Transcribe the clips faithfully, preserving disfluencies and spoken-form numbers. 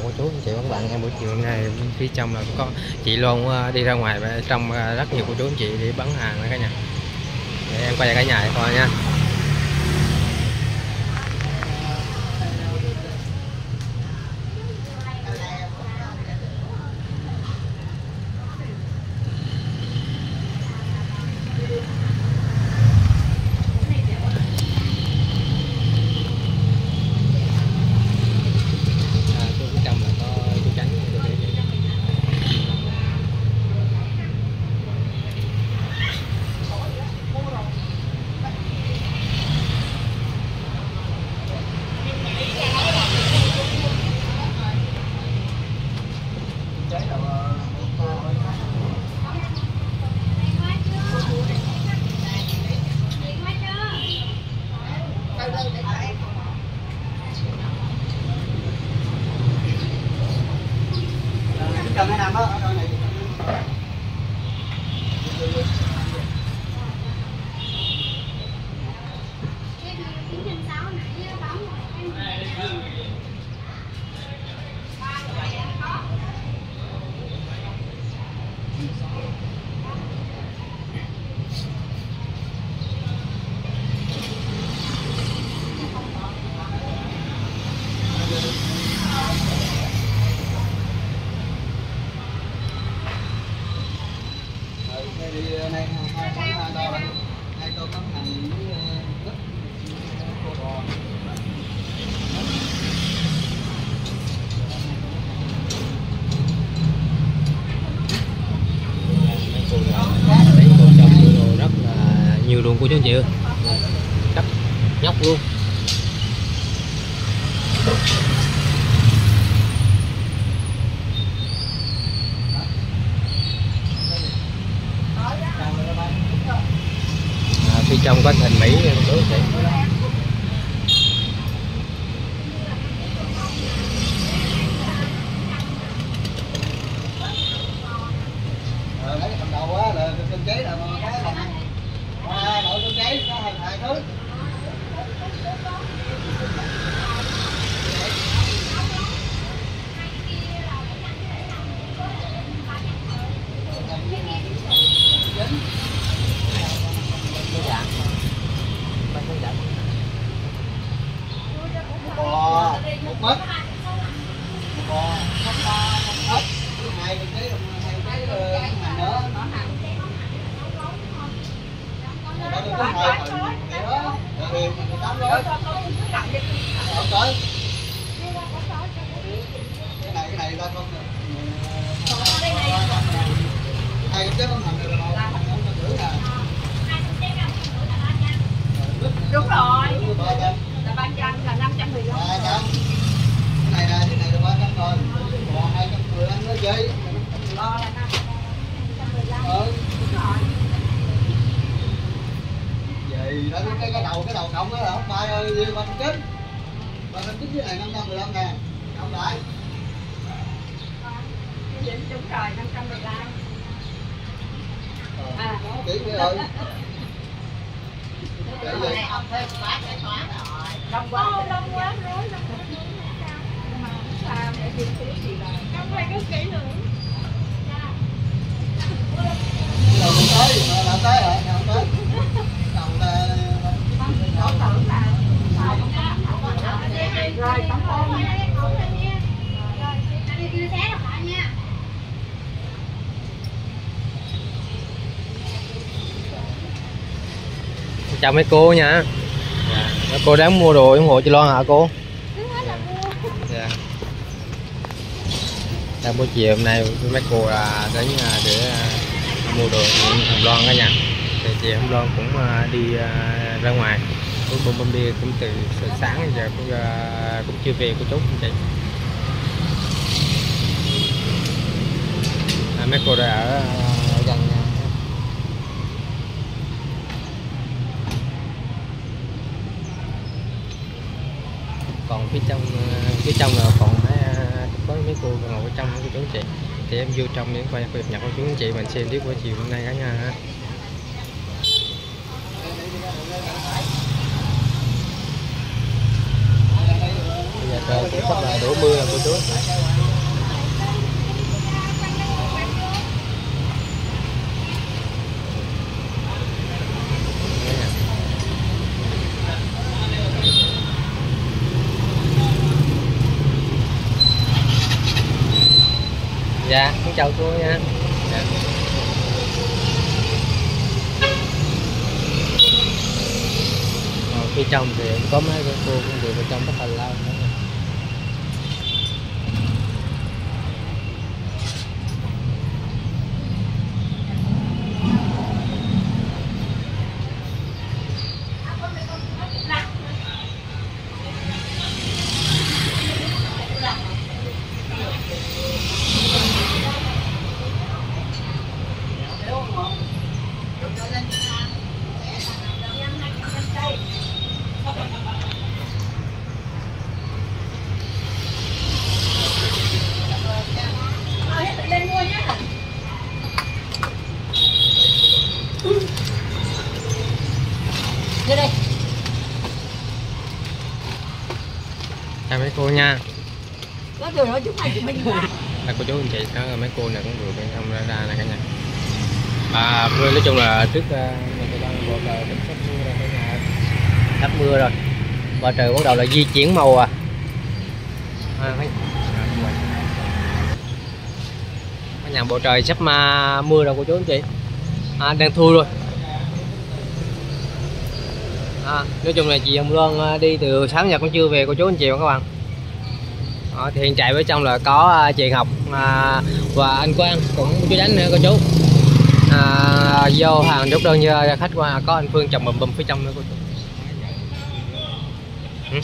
cô chú anh chị và các bạn. Em buổi chiều hôm nay phía trong là có chị Loan đi ra ngoài và trong rất nhiều cô chú anh chị để bán hàng đó cả nhà. Để em quay lại cả nhà coi nha. Cần hay nằm đó. Đi này hai con hai đo đây, hai tô tấm hành với đất cô bò. Mấy cô chồng đồ rất là nhiều luôn cô chú anh chị ơi, rất nhóc luôn. À, phía trong có thành Mỹ đối chị. Rồi lấy cái cầm đầu á là cơm cháy là cái bằng ba đội cơm cháy có hai hai thứ. Bò một mét, bò không ba một mét, hai cái hai cái hành nữa, đó là cái hai phần đó, rồi mình tám gói, không tới, cái này cái này ta không được, hai cái không hành được rồi, không được nữa nè. Đúng rồi, là ba trăm là năm trăm mười lăm. ba trăm. Cái này nè, cái này là ba trăm rồi. Còn hai trăm mười lăm nữa chứ. Bò là năm trăm mười lăm. Ừ. Đúng rồi. Vậy đó cái cái đầu cái đầu cộng đó là không ba ơi, ba trăm chín. ba trăm chín với này năm trăm mười lăm nè. Cộng lại. Đúng rồi, năm trăm mười lăm. À, kỹ rồi. Đông quá, đông quá rối lắm. Nhưng mà sao để đi tí gì là không phải cứ kỹ nữa. Đầu không tới, mà làm tới hả? Không tới. Đầu ta Có tưởng là rồi tấm ôm nha. Rồi, đi đưa xé đọc lại nha. Chào mấy cô nha. Dạ. Cô đáng mua đồ ủng hộ chị Loan hả cô? Dạ. Đang buổi chiều hôm nay mấy cô là đến để mua đồ Hồng Loan cả nhà. Thì chị Hồng Loan cũng đi ra ngoài, cũng bom bom đi cũng từ sáng giờ cũng cũng chưa về cô chú anh chị. À, mấy cô đã ở, ở gần nhà. Còn phía trong phía trong là còn mấy có mấy cô ngồi ở trong của chú anh chị, thì em vô trong để quay clip nhập của chú anh chị mình xem tiếp buổi chiều hôm nay cả nhà ha. Bây giờ Rồi cũng sắp là đổ mưa rồi cô chú. Dạ, xin chào cô nha. Dạ. Ờ, khi trồng thì có mấy cô cũng được trồng rất là lâu nữa. Lên mua nhé. Đây đây. Chào mấy cô nha. Có điều đó chúng mày chúng mình qua. Là cô chú anh chị đó, mấy cô này cũng vừa bên trong ra ra này cả nhà. À, mưa nói chung là trước mình tôi đang bầu trời sắp mưa rồi cả nhà. Sắp mưa rồi. Bầu trời bắt đầu là di chuyển màu à. À thấy. Cả nhà bầu trời sắp mà mưa rồi cô chú anh chị. À, đang thui rồi. À, nói chung là chị Hồng Loan đi từ sáng giờ cũng chưa về cô chú anh chị và các bạn. Đó, thì hiện chạy với trong là có chị Ngọc à, và anh Quang cũng chú đánh nữa cô chú. À, vô hàng chốt đơn như khách qua có anh Phương chồng bùm bùm phía trong nữa cô chú. Ừ.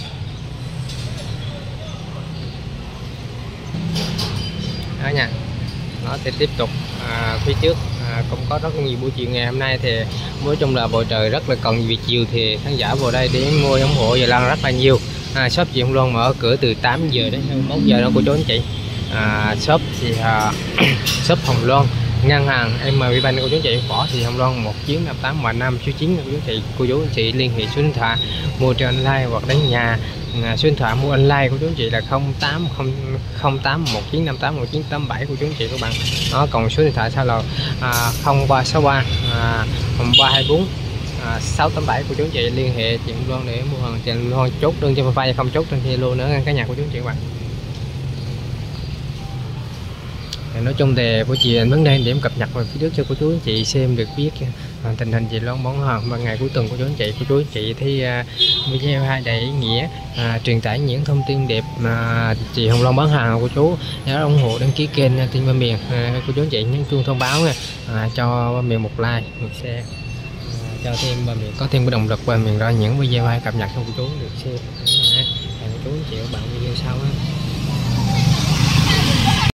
Đó nha. Nó sẽ tiếp tục à, phía trước à, cũng có rất nhiều buổi chiều ngày hôm nay thì nói chung là bầu trời rất là còn vì chiều thì khán giả vào đây để mua ủng hộ và lan rất là nhiều. À, shop chị Hồng Loan mở cửa từ tám giờ đến hai mươi mốt giờ đó cô chú anh chị. À, shop thì à, shop Hồng Loan ngân hàng em bê Bank cô chú anh chị, võ thì Hồng Loan một chín năm tám và năm số chín cô chú anh chị. Cô chú anh chị liên hệ số điện thoại mua trên online hoặc đến nhà. À, số điện thoại mua online của chú anh chị là không tám không tám một chín năm tám một chín tám bảy của chú anh chị các bạn. Nó còn số điện thoại sao là à, không ba sáu ba à, ba hai bốn à, sáu tám bảy của chú anh chị, liên hệ chị Loan để mua hàng. Chị Loan chốt đơn cho file không chốt trên Zalo nữa cả nhà của chú anh chị các bạn. Nói chung thì buổi chiều vấn đề điểm cập nhật vào phía trước cho cô chú anh chị xem được biết à, tình hình chị Loan bán hàng vào ngày cuối tuần của chú anh chị. Cô chú anh chị thì à, video hai đầy ý nghĩa à, truyền tải những thông tin đẹp mà chị Hồng Loan bán hàng của chú. Nhớ ủng hộ đăng ký kênh Tin Ba Miền à, cô chú anh chị nhấn chuông thông báo nha, à, cho Ba Miền một like một share à, cho thêm Ba Miền có thêm cái động lực Ba Miền ra những video hay cập nhật cho cô chú được xem. À, cô chú anh chị các bạn video sau ha.